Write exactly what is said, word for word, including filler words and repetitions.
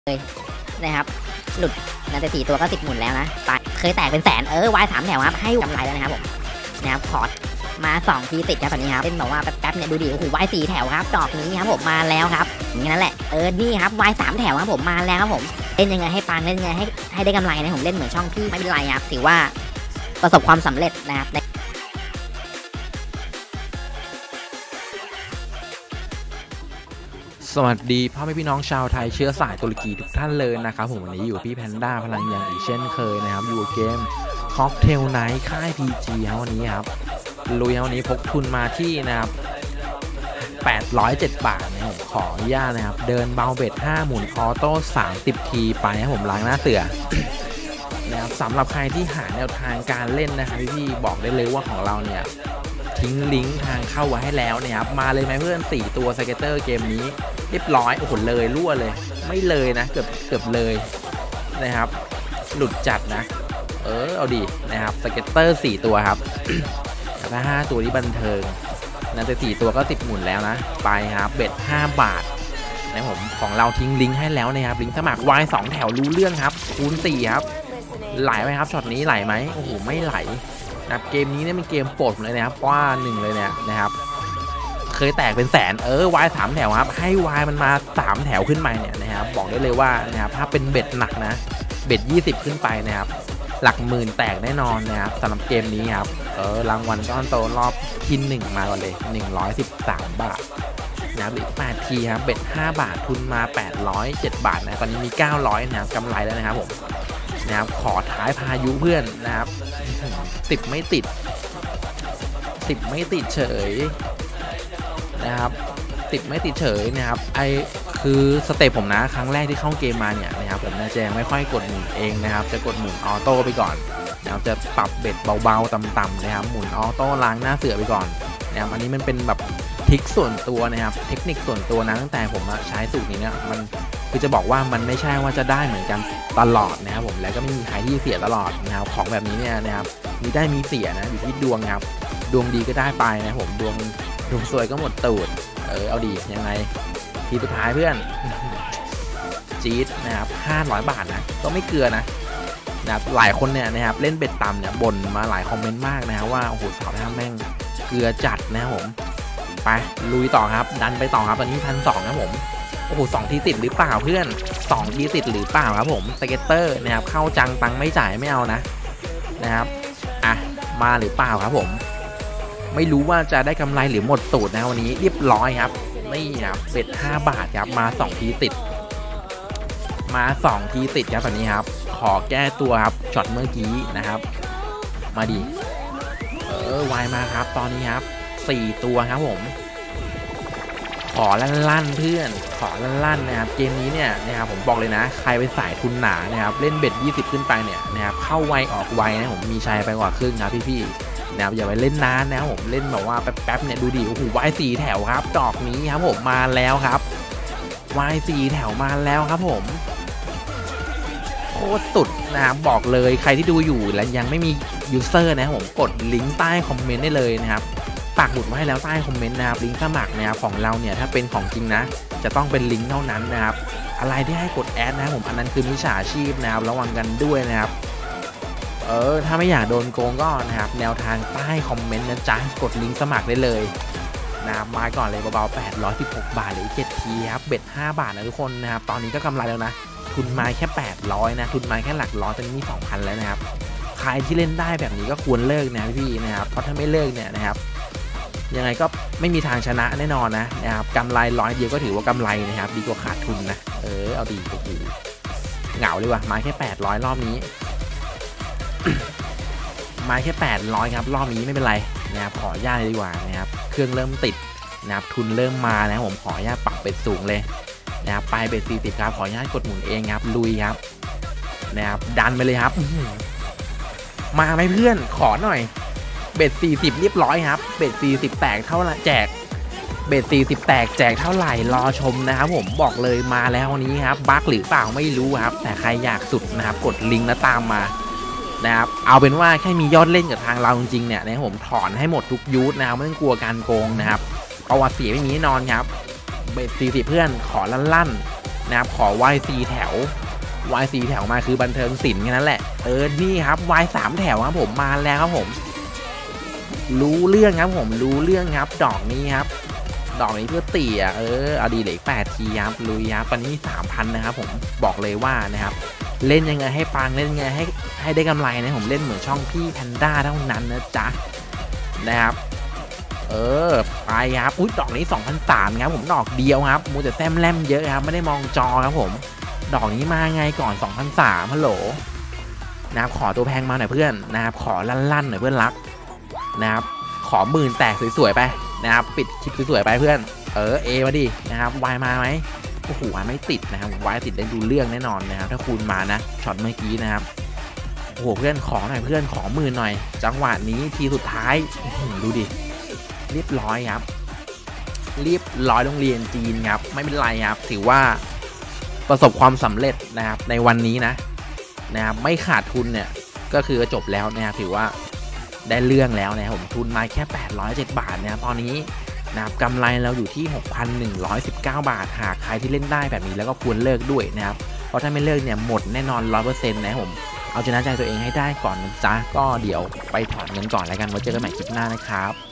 เลยนะครับหลุดนะแต่สี่ตัวก็สิบหมุนแล้วนะตายเคยแตกเป็นแสนเออวายสามแถวครับให้กำไรแล้วนะครับผมนะครับพอร์ตมาสองทีติดครับตอนนี้ครับเป็นบอกว่าแป๊บๆเนี่ยดูดิโอ้โหวายสี่แถวครับดอกนี้ครับผมมาแล้วครับอย่างนั้นแหละเออนี่ครับวายสามแถวครับผมมาแล้วครับผมเล่นยังไงให้ปังเล่นยังไงให้ให้ได้กำไรนะผมเล่นเหมือนช่องพี่ไม่เป็นไรครับถือว่าประสบความสำเร็จนะครับสวัสดีพ่อแม่พี่น้องชาวไทยเชื้อสายตุรกีทุกท่านเลยนะครับผมวันนี้อยู่พี่แพนด้าพลังยังอีกเช่นเคยนะครับอยู่เกมค็อกเทลไนท์ค่าย พี จี ครับวันนี้ครับลุยวันนี้พกทุนมาที่นะครับแปดร้อยเจ็ดบาทนะผมขออนุญาตนะครับเดินเบาเบ็ดห้าหมุนออโต้สามสิบทีไปนะผมล้างหน้าเสือนะครับสำหรับใครที่หาแนวทางการเล่นนะครับพี่บอกได้เลยว่าของเราเนี่ยทิ้งลิงก์ทางเข้าไว้ให้แล้วนะครับมาเลยไหมเพื่อนสี่ตัวสเก็ตเตอร์เกมนี้เรียบร้อยโอ้โหเลยรั่วเลยไม่เลยนะเกือบเกือบเลยนะครับหลุดจัดนะเออเอาดีนะครับสเก็ตเตอร์สี่ตัวครับถ้าห้าตัวที่บันเทิงนั่นจะสี่ตัวก็สิบหมุนแล้วนะไปครับเบ็ดห้าบาทนะผมของเราทิ้งลิงก์ให้แล้วนะครับลิงก์สมัคร วาย สองแถวรู้เรื่องครับคูณสี่ครับไหลไหมครับช็อตนี้ไหลไหมโอ้โหไม่ไหลนะเกมนี้เนี่ยเป็นเกมโปรดเลยนะครับว่าหนึ่งเลยเนี่ยนะครับเคยแตกเป็นแสนเออวายสามแถวครับให้วายมันมาสามแถวขึ้นไปเนี่ยนะครับบอกได้เลยว่านะครับถ้าเป็นเบ็ดหนักนะเบ็ดยี่สิบขึ้นไปนะครับหลักหมื่นแตกแน่นอนนะครับสำหรับเกมนี้ครับเออรางวัลก้อนโตรอบที่หนึ่งมาก่อนเลยหนึ่งร้อยสิบสามบาทนะครับอีกแปดทีครับเบ็ดห้าบาททุนมาแปดร้อยเจ็ดบาทนะตอนนี้มีเก้าร้อยนะครับกำไรแล้วนะครับผมนะครับขอท้ายพายุเพื่อนนะครับสิบไม่ติดสิบไม่ติดเฉยนะครับติดไม่ติดเฉยนะครับไอคือสเต็ปผมนะครั้งแรกที่เข้าเกมมาเนี่ยนะครับผมนะจะไม่ค่อยกดหมุนเองนะครับจะกดหมุนออโต้ไปก่อนนะครับจะปรับเบ็ดเบาๆต่ำๆนะครับหมุนออโต้ล้างหน้าเสือไปก่อนนะครับอันนี้มันเป็นแบบทริคส่วนตัวนะครับเทคนิคส่วนตัวนะตั้งแต่ผมใช้สูตรนี้เนี่ยมันคือจะบอกว่ามันไม่ใช่ว่าจะได้เหมือนกันตลอดนะครับผมแล้วก็ไม่มีใครที่เสียตลอดนะครับของแบบนี้เนี่ยนะครับมีได้มีเสียนะอยู่ที่ดวงครับดวงดีก็ได้ไปนะผมดวงดวงสวยก็หมดตูดเออเอาดียังไงทีสุดท้ายเพื่อนจี๊ดนะครับห้าร้อยบาทนะก็ไม่เกลือนะนะครับหลายคนเนี่ยนะครับเล่นเบ็ดต่ำเนี่ยบ่นมาหลายคอมเมนต์มากนะครับว่าโอ้โหสาวท่าแม่งเกลือจัดนะครับผมไปลุยต่อครับดันไปต่อครับตอนนี้พันสองนะผมโอ้โหสองทีติดหรือเปล่าเพื่อนสองทีติดหรือเปล่าครับผมสเก็ตเตอร์นะครับเข้าจังตังไม่จ่ายไม่เอานะนะครับอ่ะมาหรือเปล่าครับผมไม่รู้ว่าจะได้กำไรหรือหมดตูดนะวันนี้เรียบร้อยครับนี่ครับเบ็ดห้าบาทครับมาสองทีติดมาสองทีติดครับตอนนี้ครับขอแก้ตัวครับช็อตเมื่อกี้นะครับมาดีเออวายมาครับตอนนี้ครับสี่ตัวครับผมขอลั่นๆเพื่อนขอลั่นๆนะครับเกมนี้เนี่ยนะครับผมบอกเลยนะใครเป็นสายทุนหนานะครับเล่นเบ็ดยี่สิบขึ้นไปเนี่ยนะครับเข้าไวออกไวนะผมมีชัยไปกว่าครึ่งครับพี่ๆนะครับอย่าไปเล่นนานนะครับผมเล่นแบบว่าแป๊บๆเนี่ยดูดิโอ้โหวายสี่แถวครับดอกนี้ครับผมมาแล้วครับวายสี่แถวมาแล้วครับผมโคตรสุดนะครับบอกเลยใครที่ดูอยู่และยังไม่มียูเซอร์นะครับผมกดลิงก์ใต้คอมเมนต์ได้เลยนะครับปักหมุดไว้ให้แล้วใต้คอมเมนต์นะครับลิงก์สมัครนะครับของเราเนี่ยถ้าเป็นของจริงนะจะต้องเป็นลิงก์เท่านั้นนะครับอะไรที่ให้กดแอดนะครับผมอันนั้นคือมิจฉาชีพนะครับระวังกันด้วยนะครับเออถ้าไม่อยากโดนโกงก็นะครับแนวทางใต้คอมเมนต์นะจ๊ะกดลิงก์สมัครได้เลยนะครับมาก่อนเลยเบาๆแปดร้อยสิบหกบาทหรือเจ็ดทีครับเบ็ดห้าบาทนะทุกคนนะครับตอนนี้ก็กำไรแล้วนะทุนมาแค่แปดร้อยนะทุนมาแค่หลักร้อยตอนนี้มี สองพัน แล้วนะครับใครที่เล่นได้แบบนี้ก็ควรเลิกนะพี่นะครับเพราะถ้าไม่เลิกเนี่ยนะครับยังไงก็ไม่มีทางชนะแน่นอนนะนะครับกำไรร้อยเดียวก็ถือว่ากำไรนะครับดีกว่าขาดทุนนะเออเอาดีโอ้โหเหงาเลยว่ะมาแค่แปดร้อยรอบนี้ มาแค่แปดร้อยครับรอบนี้ไม่เป็นไรนะครับขออนุญาตเลยดีกว่านะครับเครื่องเริ่มติดนะครับทุนเริ่มมานะผมขออนุญาตปรับเบ็ดสูงเลยนะครับไปเบ็ดสี่สิบครับขออนุญาตกดหมุนเองครับลุยครับนะครับดันไปเลยครับมาไหมเพื่อนขอหน่อยเบ็ดสี่สิบเรียบร้อยครับเบ็ดสี่สิบแตกเท่าไหร่แจกเบ็ดสี่สิบแตกแจกเท่าไหร่รอชมนะครับผมบอกเลยมาแล้ววันนี้ครับบั๊กหรือเปล่าไม่รู้ครับแต่ใครอยากสุดนะครับกดลิงก์แล้วตามมานะครับเอาเป็นว่าแค่มียอดเล่นกับทางเราจริงๆเนี่ยนะครับผมถอนให้หมดทุกยูทนะครับไม่ต้องกลัวการโกงนะครับประวัติเสียไม่มีแน่นอนครับเบ็ดสี่สิบเพื่อนขอลั่นๆนะครับขอ วาย ซี แถว วาย ซี แถวมาคือบันเทิงศิลป์แค่นั้นแหละเออนี่ครับ วาย สาม แถวครับผมมาแล้วครับผมรู้เรื่องครับผมรู้เรื่องครับดอกนี้ครับดอกนี้เพื่อเตี่ยเออเอาดีเหล็กแปดทีครับลุยครับตอนนี้ สามพัน นะครับผมบอกเลยว่านะครับเล่นยังไงให้ปังเล่นยังไงให้ให้ได้กำไรนะผมเล่นเหมือนช่องพี่แพนด้าเท่านั้นนะจ๊ะนะครับเออไปครับอุ้ยดอกนี้ สองพันสามร้อย ครับผมดอกเดียวครับมูแต่แซมแลมเยอะครับไม่ได้มองจอครับผมดอกนี้มาไงก่อน สองพันสามร้อย ฮัลโหลนะครับขอตัวแพงมาหน่อยเพื่อนนะครับขอลั่นๆหน่อยเพื่อนรักนะครับขอหมื่นแตกสวยๆไปนะครับปิดคลิปสวยๆไปเพื่อนเออเอมาดินะครับวายมาไหมโอ้โหไม่ติดนะครับวายติดได้ดูเรื่องแน่นอนนะครับถ้าคุณมานะช็อตเมื่อกี้นะครับโอ้โหเพื่อนขอหน่อยเพื่อนขอหมื่นหน่อยจังหวะนี้ทีสุดท้ายดูดิเรียบร้อยครับเรียบร้อยโรงเรียนจีนครับไม่เป็นไรครับถือว่าประสบความสำเร็จนะครับในวันนี้นะนะครับไม่ขาดทุนเนี่ยก็คือจบแล้วนะครับถือว่าได้เรื่องแล้วนะครับผมทุนมาแค่แปดร้อยเจ็ดบาทนะครับตอนนี้นะครับกำไรเราอยู่ที่ หกพันหนึ่งร้อยสิบเก้า บาทหากใครที่เล่นได้แบบนี้แล้วก็ควรเลิกด้วยนะครับเพราะถ้าไม่เลิกเนี่ยหมดแน่นอน ร้อยเปอร์เซ็นต์ นะครับผมเอาชนะใจตัวเองให้ได้ก่อนนะจ๊ะก็เดี๋ยวไปถอนเงินก่อนแล้วกันไว้เจอกันใหม่คลิปหน้านะครับ